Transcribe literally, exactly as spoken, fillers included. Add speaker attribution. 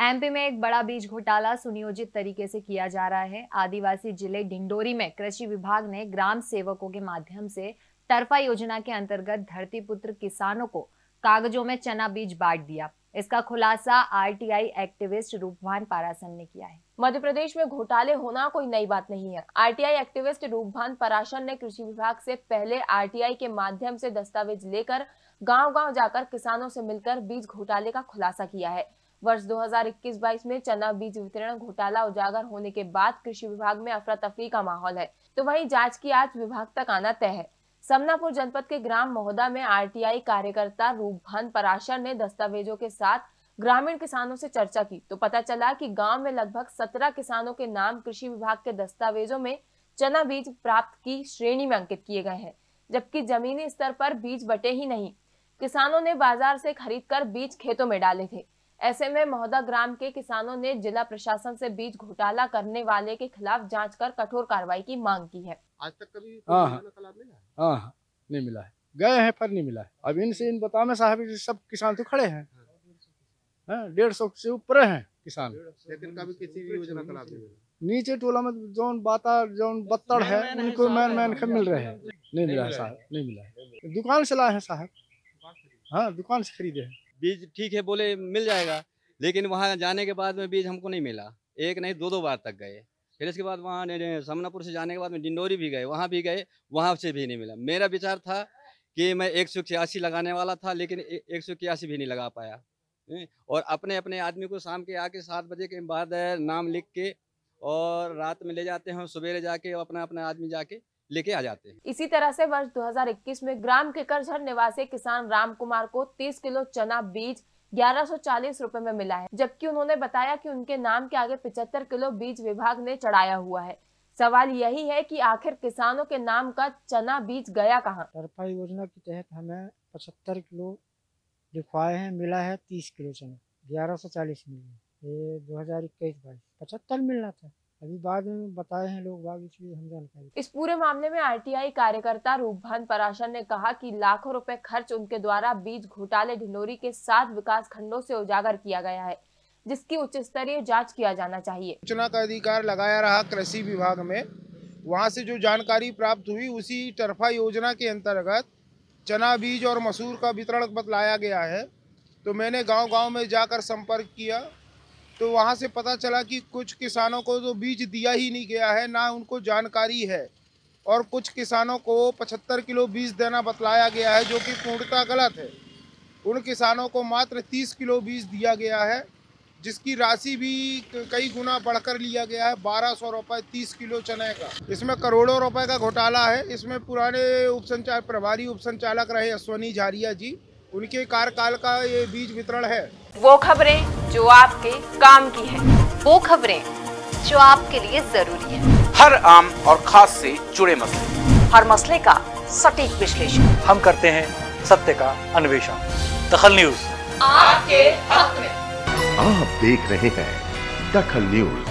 Speaker 1: MP में एक बड़ा बीज घोटाला सुनियोजित तरीके से किया जा रहा है। आदिवासी जिले ढिंडोरी में कृषि विभाग ने ग्राम सेवकों के माध्यम से टर्फा योजना के अंतर्गत धरतीपुत्र किसानों को कागजों में चना बीज बांट दिया। इसका खुलासा आरटीआई एक्टिविस्ट रूपभान पाराशर ने किया है।
Speaker 2: मध्य प्रदेश में घोटाले होना कोई नई बात नहीं है। आरटीआई एक्टिविस्ट रूपभान पाराशर ने कृषि विभाग से पहले आरटीआई के माध्यम से दस्तावेज लेकर गांव-गांव जाकर किसानों से मिलकर बीज घोटाले का खुलासा किया है। वर्ष दो हज़ार इक्कीस बाईस में चना बीज वितरण घोटाला उजागर होने के बाद कृषि विभाग में अफरा तफरी का माहौल है, तो वहीं जांच की आज विभाग तक आना तय है। समनापुर जनपद के ग्राम महोदा में आरटीआई कार्यकर्ता रूपभान पाराशर ने दस्तावेजों के साथ ग्रामीण किसानों से चर्चा की तो पता चला कि गांव में लगभग सत्रह किसानों के नाम कृषि विभाग के दस्तावेजों में चना बीज प्राप्त की श्रेणी में अंकित किए गए हैं, जबकि जमीनी स्तर पर बीज बटे ही नहीं। किसानों ने बाजार से खरीदकर बीज खेतों में डाले थे। ऐसे में महोदा ग्राम के किसानों ने जिला प्रशासन से बीज घोटाला करने वाले के खिलाफ जांच कर कठोर कार्रवाई की मांग की है।
Speaker 3: आज तक कभी
Speaker 4: हाँ हाँ नहीं मिला है, गए हैं पर नहीं मिला है। अब इनसे इन बता में साहब सब किसान तो खड़े हैं, डेढ़ सौ से ऊपर हैं किसान,
Speaker 3: लेकिन कभी किसी भी योजना का लाभ नहीं मिला।
Speaker 4: नीचे टोला में जोन बाता जोन बत्तड़ है उनको मैन मैन के मिल रहे हैं, नहीं मिला है साहब, नहीं मिला है। दुकान से लाए हैं साहब, हाँ दुकान से खरीदे हैं।
Speaker 5: बीज ठीक है बोले मिल जाएगा, लेकिन वहाँ जाने के बाद में बीज हमको नहीं मिला। एक नहीं दो दो बार तक गए, फिर इसके बाद वहाँ समनापुर से जाने के बाद में डिंडोरी भी गए, वहाँ भी गए, वहाँ से भी नहीं मिला। मेरा विचार था कि मैं एक सौ इक्यासी लगाने वाला था, लेकिन एक सौ इक्यासी भी नहीं लगा पाया। और अपने अपने आदमी को शाम के आके सात बजे के बाद नाम लिख के और रात में ले जाते हैं, सवेरे जाके अपना अपना आदमी जाके लेके आ जाते हैं।
Speaker 2: इसी तरह से वर्ष दो हज़ार इक्कीस में ग्राम केकरझर निवासी किसान राम कुमार को तीस किलो चना बीज ग्यारह सौ चालीस रुपए में मिला है, जबकि उन्होंने बताया कि उनके नाम के आगे पचहत्तर किलो बीज विभाग ने चढ़ाया हुआ है। सवाल यही है कि आखिर किसानों के नाम का चना बीज गया कहाँ?
Speaker 6: टर्फा योजना के तहत हमें पचहत्तर किलो लिखवाए हैं, मिला है तीस किलो चना, ग्यारह सौ चालीस मिली। ये दो हजार इक्कीस बाईस पचहत्तर मिलना था, अभी बाद में बताए हैं लोग बाग, इसलिए हम जानकारी।
Speaker 2: इस पूरे मामले में आरटीआई कार्यकर्ता रूपभान पाराशर ने कहा कि लाखों रुपए खर्च उनके द्वारा बीज घोटाले ढिंडोरी के सात विकास खंडों से उजागर किया गया है, जिसकी उच्च स्तरीय जांच किया जाना चाहिए।
Speaker 3: सूचना का अधिकार लगाया रहा कृषि विभाग में, वहां से जो जानकारी प्राप्त हुई उसी टर्फा योजना के अंतर्गत चना बीज और मसूर का वितरण बतलाया गया है। तो मैंने गांव-गांव में जाकर संपर्क किया तो वहां से पता चला कि कुछ किसानों को तो बीज दिया ही नहीं गया है, ना उनको जानकारी है, और कुछ किसानों को पचहत्तर किलो बीज देना बतलाया गया है, जो कि पूर्णतः गलत है। उन किसानों को मात्र तीस किलो बीज दिया गया है, जिसकी राशि भी कई गुना बढ़कर लिया गया है, बारह सौ रुपये तीस किलो चने का। इसमें करोड़ों रुपए का घोटाला है। इसमें पुराने उपसंचालक प्रभारी उपसंचालक रहे अश्वनी झारिया जी, उनके कार्यकाल का ये बीज वितरण है।
Speaker 2: वो खबरें जो आपके काम की है,
Speaker 1: वो खबरें जो आपके लिए जरूरी है,
Speaker 7: हर आम और खास से जुड़े मसले,
Speaker 1: हर मसले का सटीक विश्लेषण
Speaker 8: हम करते हैं सत्य का अन्वेषण। दखल न्यूज
Speaker 2: आपके हक में।
Speaker 9: आप देख रहे हैं दखल न्यूज।